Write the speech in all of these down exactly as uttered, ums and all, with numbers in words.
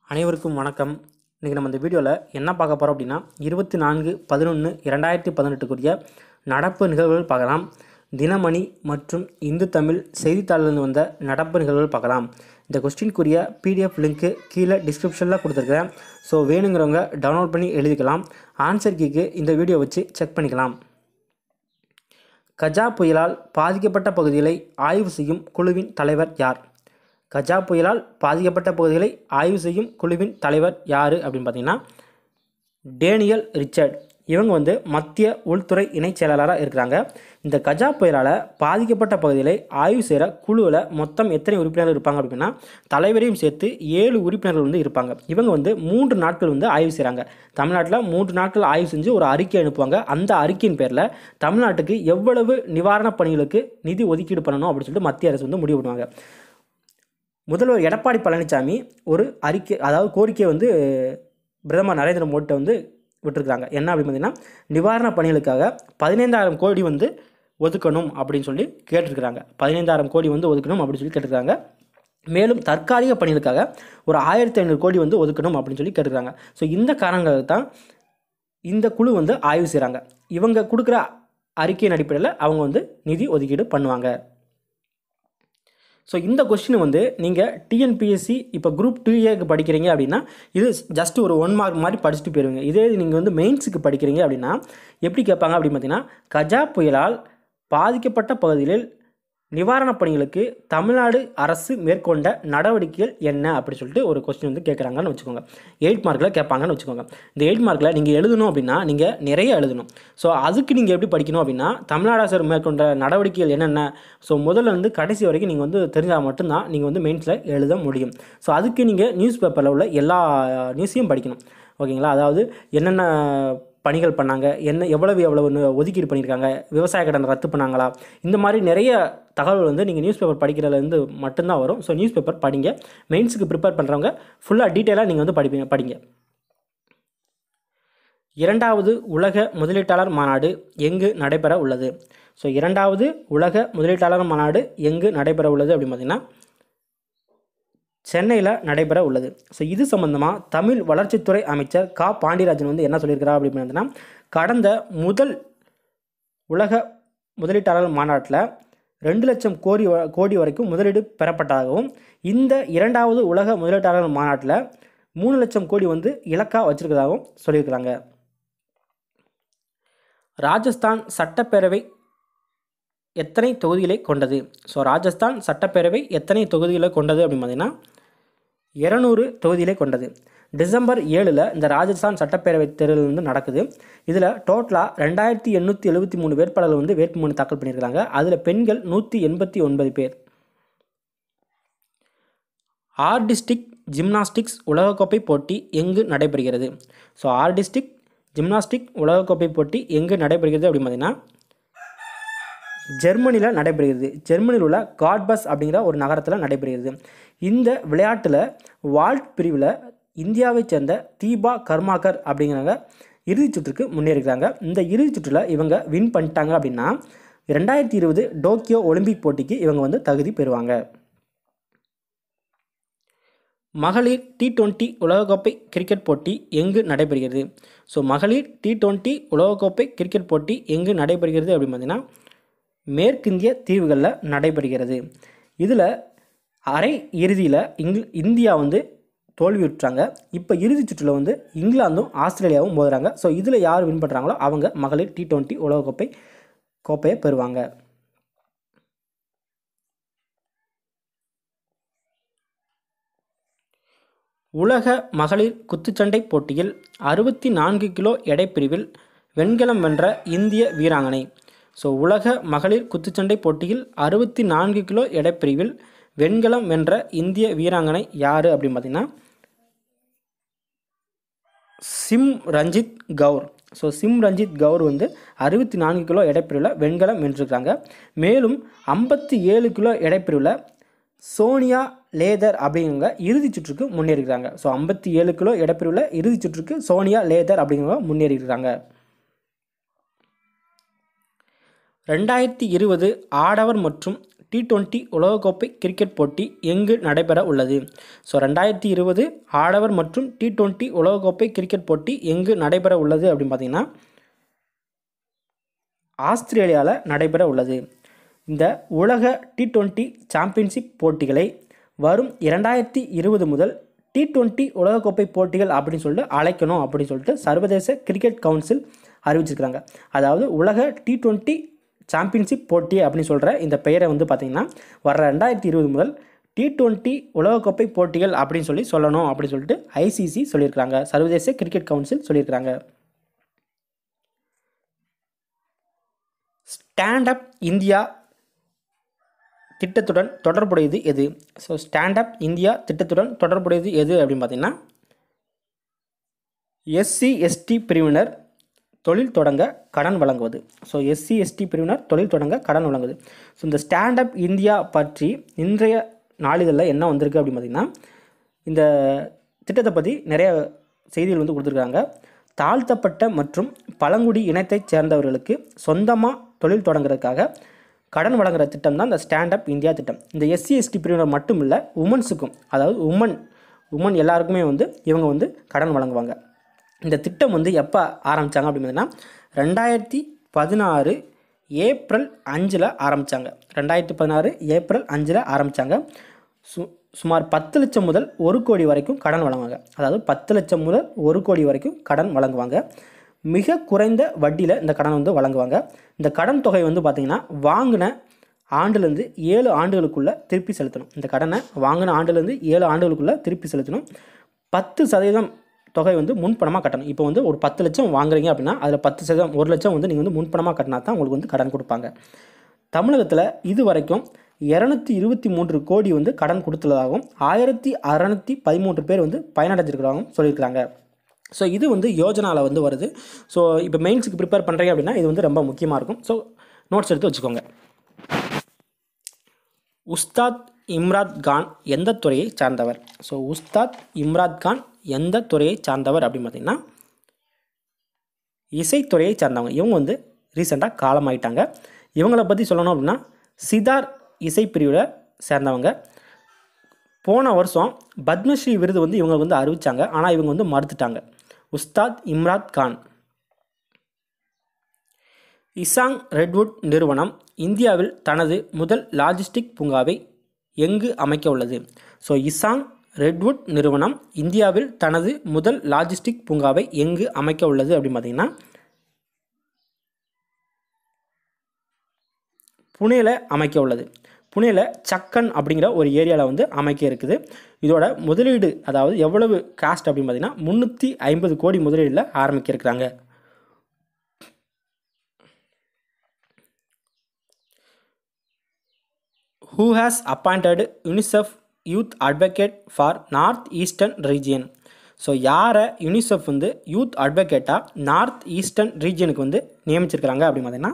அனைவருக்கும் வணக்கம். இன்றைக்கி நம்ம இந்த வீடியோவில் என்ன பார்க்க போகிறோம் அப்படின்னா இருபத்தி நான்கு பதினொன்று இரண்டாயிரத்தி பதினெட்டுக்குரிய நடப்பு நிகழ்வுகள் பார்க்கலாம். தினமணி மற்றும் இந்து தமிழ் செய்தித்தாளிலிருந்து வந்த நடப்பு நிகழ்வுகள் பார்க்கலாம். இந்த கொஸ்டினுக்குரிய பிடிஎஃப் லிங்க்கு கீழே டிஸ்கிரிப்ஷனில் கொடுத்துருக்கேன். ஸோ வேணுங்கிறவங்க டவுன்லோட் பண்ணி எழுதிக்கலாம். ஆன்சர் கீக்கு இந்த வீடியோ வச்சு செக் பண்ணிக்கலாம். கஜா புயலால் பாதிக்கப்பட்ட பகுதிகளை ஆய்வு செய்யும் குழுவின் தலைவர் யார்? கஜா புயலால் பாதிக்கப்பட்ட பகுதிகளை ஆய்வு செய்யும் குழுவின் தலைவர் யார் அப்படின்னு பார்த்தீங்கன்னா டேனியல் ரிச்சர்ட். இவங்க வந்து மத்திய உள்துறை இணைச் செயலாளராக இருக்கிறாங்க. இந்த கஜா புயலால் பாதிக்கப்பட்ட பகுதிகளை ஆய்வு செய்கிற குழுவில் மொத்தம் எத்தனை உறுப்பினர்கள் இருப்பாங்க அப்படின்னா தலைவரையும் சேர்த்து ஏழு உறுப்பினர்கள் வந்து இருப்பாங்க. இவங்க வந்து மூன்று நாட்கள் வந்து ஆய்வு செய்கிறாங்க. தமிழ்நாட்டில் மூன்று நாட்கள் ஆய்வு செஞ்சு ஒரு அறிக்கை அனுப்புவாங்க. அந்த அறிக்கையின் பேரில் தமிழ்நாட்டுக்கு எவ்வளவு நிவாரணப் பணிகளுக்கு நிதி ஒதுக்கீடு பண்ணணும் அப்படின்னு சொல்லிட்டு மத்திய அரசு வந்து முடிவு பண்ணுவாங்க. முதல்வர் எடப்பாடி பழனிசாமி ஒரு அறிக்கை அதாவது கோரிக்கையை வந்து பிரதமர் நரேந்திர மோடிட்ட வந்து விட்டுருக்காங்க. என்ன அப்படின்னு பார்த்தீங்கன்னா நிவாரணப் பணிகளுக்காக பதினைந்தாயிரம் கோடி வந்து ஒதுக்கணும் அப்படின்னு சொல்லி கேட்டிருக்கிறாங்க. பதினைந்தாயிரம் கோடி வந்து ஒதுக்கணும் அப்படின்னு சொல்லி கேட்டிருக்காங்க. மேலும் தற்காலிக பணிகளுக்காக ஒரு ஆயிரத்தி ஐநூறு கோடி வந்து ஒதுக்கணும் அப்படின்னு சொல்லி கேட்டிருக்காங்க. ஸோ இந்த காரணங்களுக்கு தான் இந்த குழு வந்து ஆய்வு செய்கிறாங்க. இவங்க கொடுக்குற அறிக்கையின் அடிப்படையில் அவங்க வந்து நிதி ஒதுக்கீடு பண்ணுவாங்க. ஸோ இந்த கொஸ்டின் வந்து நீங்கள் டிஎன்பிஎஸ்சி இப்போ குரூப் டூ ஏக்கு படிக்கிறீங்க அப்படின்னா இது ஜஸ்ட் ஒரு ஒன் மார்க் மாதிரி படிச்சுட்டு போயிருவீங்க. இதே நீங்கள் வந்து மெயின்ஸுக்கு படிக்கிறீங்க அப்படின்னா எப்படி கேட்பாங்க அப்படின்னு பார்த்தீங்கன்னா கஜா புயலால் பாதிக்கப்பட்ட பகுதிகளில் நிவாரணப் பணிகளுக்கு தமிழ்நாடு அரசு மேற்கொண்ட நடவடிக்கைகள் என்ன அப்படின்னு சொல்லிட்டு ஒரு கொஸ்டின் வந்து கேட்குறாங்கன்னு வச்சுக்கோங்க. எயிட் மார்க்கில் கேட்பாங்கன்னு வச்சுக்கோங்க. இந்த எயிட் மார்க்கில் நீங்கள் எழுதணும் அப்படின்னா நீங்கள் நிறைய எழுதணும். ஸோ அதுக்கு நீங்கள் எப்படி படிக்கணும் அப்படின்னா தமிழ்நாடு அரசு மேற்கொண்ட நடவடிக்கைகள் என்னென்ன, ஸோ முதல்ல இருந்து கடைசி வரைக்கும் நீங்கள் வந்து தெரிஞ்சால் மட்டும்தான் நீங்கள் வந்து மெயின்ஸில் எழுத முடியும். ஸோ அதுக்கு நீங்கள் நியூஸ் பேப்பரில் உள்ள எல்லா நியூஸையும் படிக்கணும். ஓகேங்களா? அதாவது என்னென்ன பணிகள் பண்ணாங்க, என்ன எவ்வளவு எவ்வளவு ஒதுக்கீடு பண்ணியிருக்காங்க, விவசாய கடன் ரத்து பண்ணாங்களா, இந்த மாதிரி நிறைய தகவல் வந்து நீங்கள் நியூஸ் பேப்பர் படிக்கிறதுலேருந்து மட்டும்தான் வரும். ஸோ நியூஸ் பேப்பர் படிங்க. மெயின்ஸுக்கு ப்ரிப்பேர் பண்ணுறவங்க ஃபுல்லாக டீட்டெயிலாக நீங்கள் வந்து படிப்பீங்க படிங்க இரண்டாவது உலக முதலீட்டாளர் மாநாடு எங்கு நடைபெற உள்ளது? ஸோ இரண்டாவது உலக முதலீட்டாளர் மாநாடு எங்கு நடைபெற உள்ளது அப்படின்னு பார்த்தீங்கன்னா சென்னையில் நடைபெற உள்ளது. ஸோ இது சம்பந்தமாக தமிழ் வளர்ச்சித்துறை அமைச்சர் கா பாண்டியராஜன் வந்து என்ன சொல்லியிருக்கிறார் அப்படின்னு பார்த்தீங்கன்னா கடந்த முதல் உலக முதலீட்டாளர் மாநாட்டில் ரெண்டு லட்சம் கோடி கோடி வரைக்கும் முதலீடு பெறப்பட்டதாகவும் இந்த இரண்டாவது உலக முதலீட்டாளர் மாநாட்டில் மூணு லட்சம் கோடி வந்து இலக்காக வச்சிருக்கிறதாகவும் சொல்லியிருக்கிறாங்க. ராஜஸ்தான் சட்டப்பேரவை எத்தனை தொகுதிகளை கொண்டது? ஸோ ராஜஸ்தான் சட்டப்பேரவை எத்தனை தொகுதிகளை கொண்டது அப்படின்னு பார்த்தீங்கன்னா இருநூறு தொகுதிகளை கொண்டது. டிசம்பர் ஏழில் இந்த ராஜஸ்தான் சட்டப்பேரவை தேர்தல் வந்து நடக்குது. இதில் டோட்டலாக ரெண்டாயிரத்தி எண்ணூற்றி எழுபத்தி மூணு வேட்பாளர்கள் வந்து வேட்புமனு தாக்கல் பண்ணியிருக்காங்க. அதில் பெண்கள் நூற்றி எண்பத்தி ஒன்பது பேர். ஆர்டிஸ்டிக் ஜிம்னாஸ்டிக்ஸ் உலகக்கோப்பை போட்டி எங்கு நடைபெறுகிறது? ஸோ ஆர்டிஸ்டிக் ஜிம்னாஸ்டிக் உலகக்கோப்பை போட்டி எங்கு நடைபெறுகிறது அப்படின்னு பார்த்தீங்கன்னா ஜெர்மனியில் நடைபெறுகிறது. ஜெர்மனியில் உள்ள காட்பஸ் அப்படிங்கிற ஒரு நகரத்தில் நடைபெறுகிறது. இந்த விளையாட்டில் வால்ட் பிரிவில் இந்தியாவை சேர்ந்த தீபா கர்மாக்கர் அப்படிங்கிறவங்க இறுதிச் சுற்றுக்கு முன்னேறிக்கிறாங்க. இந்த இறுதிச் சுற்றில் இவங்க வின் பண்ணிட்டாங்க அப்படின்னா ரெண்டாயிரத்தி இருபது டோக்கியோ ஒலிம்பிக் போட்டிக்கு இவங்க வந்து தகுதி பெறுவாங்க. மகளிர் டி டுவெண்ட்டி உலகக்கோப்பை கிரிக்கெட் போட்டி எங்கு நடைபெறுகிறது? ஸோ மகளிர் டி டுவெண்ட்டி உலகக்கோப்பை கிரிக்கெட் போட்டி எங்கு நடைபெறுகிறது அப்படின்னு பார்த்தீங்கன்னா மேற்கிந்திய தீவுகளில் நடைபெறுகிறது. இதில் அரை இறுதியில் இங் இந்தியா வந்து தோல்வியுற்றாங்க. இப்போ இறுதி சுற்றில் வந்து இங்கிலாந்தும் ஆஸ்திரேலியாவும் மோதுறாங்க. ஸோ இதில் யார் வின் பண்ணுறாங்களோ அவங்க மகளிர் டி டுவெண்ட்டி உலகக்கோப்பை கோப்பையை பெறுவாங்க. உலக மகளிர் குத்துச்சண்டை போட்டியில் அறுபத்தி நான்கு கிலோ எடை பிரிவில் வெண்கலம் வென்ற இந்திய வீராங்கனை. ஸோ உலக மகளிர் குத்துச்சண்டை போட்டியில் அறுபத்தி நான்கு கிலோ எடை பிரிவில் வெண்கலம் வென்ற இந்திய வீராங்கனை யார் அப்படின்னு பார்த்தீங்கன்னா Simranjit Kaur. So Simranjit Kaur வந்து அறுபத்தி நான்கு கிலோ எடைப்பிரிவில் வெண்கலம் வென்றிருக்காங்க. மேலும் ஐம்பத்தி ஏழு கிலோ எடைப்பிரிவில் சோனியா லேதர் அப்படிங்கிறவங்க இறுதி சுற்றுக்கு முன்னேறிக்கிறாங்க. ஸோ ஐம்பத்தி ஏழு கிலோ எடைப்பிரிவில் இறுதி சுற்றுக்கு சோனியா லேதர் அப்படிங்கிறவங்க முன்னேறியிருக்காங்க. ரெண்டாயிரத்தி இருபது ஆடவர் மற்றும் டி டுவெண்ட்டி உலகக்கோப்பை கிரிக்கெட் போட்டி எங்கு நடைபெற உள்ளது? ஸோ ரெண்டாயிரத்தி இருபது ஆடவர் மற்றும் டி டுவெண்ட்டி உலகக்கோப்பை கிரிக்கெட் போட்டி எங்கு நடைபெற உள்ளது அப்படின்னு பார்த்தீங்கன்னா ஆஸ்திரேலியாவில் நடைபெற உள்ளது. இந்த உலக டி டுவெண்ட்டி சாம்பியன்ஷிப் போட்டிகளை வரும் இரண்டாயிரத்தி இருபது முதல் டி டுவெண்ட்டி உலகக்கோப்பை போட்டிகள் அப்படின்னு சொல்லிட்டு அழைக்கணும் அப்படின்னு சொல்லிட்டு சர்வதேச கிரிக்கெட் கவுன்சில் அறிவிச்சிருக்கிறாங்க. அதாவது உலக டி டுவெண்ட்டி சாம்பியன்ஷிப் போட்டி அப்படின்னு சொல்கிற இந்த பெயரை வந்து பார்த்திங்கன்னா வர ரெண்டாயிரத்தி இருபது முதல் டி டுவெண்ட்டி உலகக்கோப்பை போட்டிகள் அப்படின்னு சொல்லி சொல்லணும் அப்படின்னு சொல்லிட்டு ஐசிசி சொல்லியிருக்கிறாங்க. சர்வதேச கிரிக்கெட் கவுன்சில் சொல்லியிருக்கிறாங்க. ஸ்டாண்ட் அப் இந்தியா திட்டத்துடன் தொடர்புடையது எது? ஸோ ஸ்டாண்ட் அப் இந்தியா திட்டத்துடன் தொடர்புடையது எது அப்படின்னு பார்த்தீங்கன்னா எஸ்சி எஸ்டி பிரிவினர் தொழில் தொடங்க கடன் வழங்குவது. ஸோ எஸ்சி எஸ்டி பிரிவினர் தொழில் தொடங்க கடன் வழங்குவது. ஸோ இந்த ஸ்டாண்ட் அப் இந்தியா பற்றி இன்றைய நாளிதழில் என்ன வந்திருக்கு அப்படின்னு பார்த்தீங்கன்னா இந்த திட்டத்தை பற்றி நிறைய செய்திகள் வந்து கொடுத்துருக்காங்க. தாழ்த்தப்பட்ட மற்றும் பழங்குடி இனத்தைச் சேர்ந்தவர்களுக்கு சொந்தமாக தொழில் தொடங்குறதுக்காக கடன் வழங்குகிற திட்டம் தான் இந்த ஸ்டாண்ட் அப் இந்தியா திட்டம். இந்த எஸ்சி எஸ்டி பிரிவினர் மட்டும் இல்லை, உமன்ஸுக்கும், அதாவது உமன் உமன் எல்லாருக்குமே வந்து இவங்க வந்து கடன் வழங்குவாங்க. இந்த திட்டம் வந்து எப்போ ஆரம்பித்தாங்க அப்படின்னு பார்த்தீங்கன்னா ரெண்டாயிரத்தி பதினாறு ஏப்ரல் அஞ்சில் ஆரம்பித்தாங்க. ரெண்டாயிரத்தி பதினாறு ஏப்ரல் அஞ்சில் ஆரம்பித்தாங்க. சு சுமார் பத்து லட்சம் முதல் ஒரு கோடி வரைக்கும் கடன் வழங்குவாங்க. அதாவது பத்து லட்சம் முதல் ஒரு கோடி வரைக்கும் கடன் வழங்குவாங்க. மிக குறைந்த வட்டியில் இந்த கடன் வந்து வழங்குவாங்க. இந்த கடன் தொகை வந்து பார்த்திங்கன்னா வாங்கின ஆண்டுலேருந்து ஏழு ஆண்டுகளுக்குள்ளே திருப்பி செலுத்தணும். இந்த கடனை வாங்கின ஆண்டுலேருந்து ஏழு ஆண்டுகளுக்குள்ளே திருப்பி செலுத்தணும். பத்து சதவீதம் தொகை வந்து முன்பணமாக கட்டணும். இப்போ வந்து ஒரு பத்து லட்சம் வாங்குறீங்க அப்படின்னா அதில் பத்து சதவீதம் ஒரு லட்சம் வந்து நீங்கள் வந்து முன்பணமாக கட்டினா தான் உங்களுக்கு வந்து கடன் கொடுப்பாங்க. தமிழகத்தில் இது வரைக்கும் இரநூத்தி இருபத்தி மூன்று கோடி வந்து கடன் கொடுத்துள்ளதாகவும் ஆயிரத்தி அறநூற்றி பதிமூன்று பேர் வந்து பயனடைஞ்சிருக்கிறதாகவும் சொல்லியிருக்கிறாங்க. ஸோ இது வந்து யோஜனாவில் வந்து வருது. ஸோ இப்போ மெயின்ஸுக்கு ப்ரிப்பேர் பண்ணுறீங்க அப்படின்னா இது வந்து ரொம்ப முக்கியமாக இருக்கும். ஸோ நோட்ஸ் எடுத்து வச்சுக்கோங்க. உஸ்தாத் இம்ராத் கான் எந்த துறையை சார்ந்தவர்? ஸோ உஸ்தாத் இம்ராத் கான் எந்த துறையை சார்ந்தவர் அப்படின்னு பார்த்தீங்கன்னா இசைத்துறையை சார்ந்தவங்க. இவங்க வந்து ரீசெண்டாக காலமாயிட்டாங்க. இவங்களை பற்றி சொல்லணும் அப்படின்னா சிதார் இசைப்பிரிவில் சேர்ந்தவங்க. போன வருஷம் பத்மஸ்ரீ விருது வந்து இவங்க வந்து அறிவித்தாங்க. ஆனால் இவங்க வந்து மறுத்துட்டாங்க. உஸ்தாத் இம்ராத் கான். இசாங் ரெட்வுட் நிறுவனம் இந்தியாவில் தனது முதல் லாஜிஸ்டிக் பூங்காவை எங்கு அமைக்க உள்ளது? ஸோ இசாங் ரெட்வுட் நிறுவனம் இந்தியாவில் தனது முதல் லாஜிஸ்டிக் பூங்காவை எங்கு அமைக்க உள்ளது அப்படின்னு பார்த்தீங்கன்னா புனேல அமைக்க உள்ளது. புனேல சக்கன் அப்படிங்கிற ஒரு ஏரியாவில் வந்து அமைக்க இருக்குது. இதோட முதலீடு அதாவது எவ்வளவு காஸ்ட் அப்படின்னு பார்த்தீங்கன்னா முந்நூற்றி ஐம்பது கோடி முதலீடில் ஆரம்பிக்க இருக்கிறாங்க. Who has appointed UNICEF Youth Advocate for North Eastern Region? So யாரை யூனிசெஃப் வந்து யூத் அட்வொகேட்டாக நார்த் ஈஸ்டர்ன் ரீஜியனுக்கு வந்து நியமிச்சிருக்கிறாங்க அப்படின்னு பார்த்தீங்கன்னா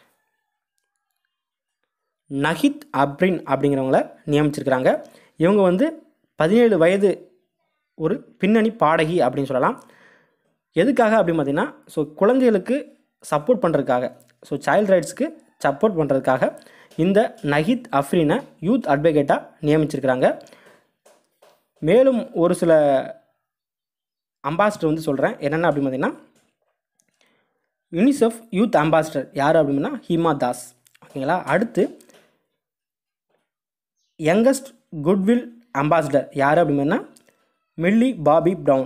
நஹித் அப்ரின் அப்படிங்கிறவங்கள நியமிச்சிருக்கிறாங்க. இவங்க வந்து பதினேழு வயது ஒரு பின்னணி பாடகி அப்படின்னு சொல்லலாம். எதுக்காக அப்படின்னு பார்த்தீங்கன்னா ஸோ குழந்தைகளுக்கு சப்போர்ட் பண்ணுறதுக்காக, ஸோ சைல்ட் ரைட்ஸ்க்கு சப்போர்ட் பண்ணுறதுக்காக இந்த நஹித் அஃப்ரீனை யூத் அட்வொகேட்டாக நியமிச்சிருக்கிறாங்க. மேலும் ஒரு சில அம்பாசிடர் வந்து சொல்கிறேன் என்னென்ன அப்படின்னு பார்த்தீங்கன்னா யூனிசெஃப் யூத் அம்பாசிடர் யார் அப்படின்னா ஹீமா தாஸ். ஓகேங்களா. அடுத்து யங்கஸ்ட் குட்வில் அம்பாசிடர் யார் அப்படின்னா மில்லி பாபி ப்ரவுன்.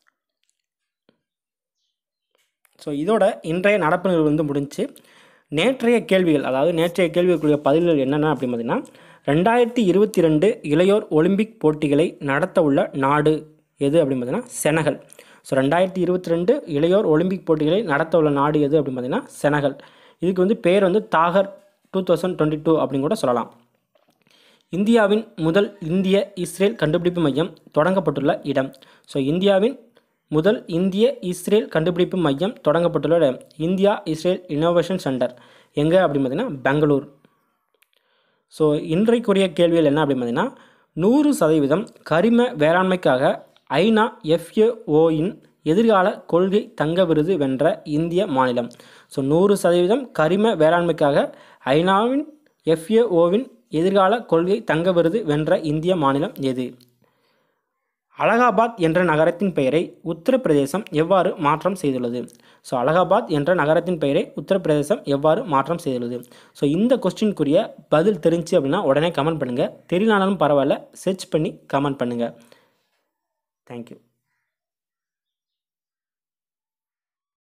ஸோ இதோட இன்றைய நடப்பு நிகழ்வு வந்து முடிஞ்சு. நேற்றைய கேள்விகள் அதாவது நேற்றைய கேள்விகளுக்குரிய பதில்கள் என்னென்ன அப்படின்னு பார்த்தீங்கன்னா ரெண்டாயிரத்தி இருபத்தி ரெண்டு இளையோர் ஒலிம்பிக் போட்டிகளை நடத்த உள்ள நாடு எது அப்படின்னு பார்த்தீங்கன்னா செனகல். ஸோ ரெண்டாயிரத்தி இருபத்தி ரெண்டு இளையோர் ஒலிம்பிக் போட்டிகளை நடத்த உள்ள நாடு எது அப்படின்னு பார்த்தீங்கன்னா செனகல். இதுக்கு வந்து பேர் வந்து தாகர் டூ தௌசண்ட் டுவெண்ட்டி டூ அப்படின்னு கூட சொல்லலாம். இந்தியாவின் முதல் இந்திய இஸ்ரேல் கண்டுபிடிப்பு மையம் தொடங்கப்பட்டுள்ள இடம். ஸோ இந்தியாவின் முதல் இந்திய இஸ்ரேல் கண்டுபிடிப்பு மையம் தொடங்கப்பட்டுள்ள இடம் இந்தியா இஸ்ரேல் இன்னோவேஷன் சென்டர் எங்கே அப்படின்னு பார்த்தீங்கன்னா பெங்களூர். ஸோ இன்றைக்குரிய கேள்விகள் என்ன அப்படின்னு பார்த்தீங்கன்னா நூறு சதவீதம் கரிம வேளாண்மைக்காக ஐநா எஃப்ஏஓயின் எதிர்கால கொள்கை தங்க விருது வென்ற இந்திய மாநிலம். ஸோ நூறு சதவீதம் கரிம வேளாண்மைக்காக ஐநாவின் எஃப்ஏஓவின் எதிர்கால கொள்கை தங்க விருது வென்ற இந்திய மாநிலம் எது? அலகாபாத் என்ற நகரத்தின் பெயரை உத்தரப்பிரதேசம் எவ்வாறு மாற்றம் செய்துள்ளது? ஸோ அலகாபாத் என்ற நகரத்தின் பெயரை உத்தரப்பிரதேசம் எவ்வாறு மாற்றம் செய்துள்ளது? ஸோ இந்த கொஸ்டினுக்குரிய பதில் தெரிஞ்சு அப்படின்னா உடனே கமெண்ட் பண்ணுங்கள். தெரியலனாலும் பரவாயில்ல, சர்ச் பண்ணி கமெண்ட் பண்ணுங்கள். தேங்க்யூ.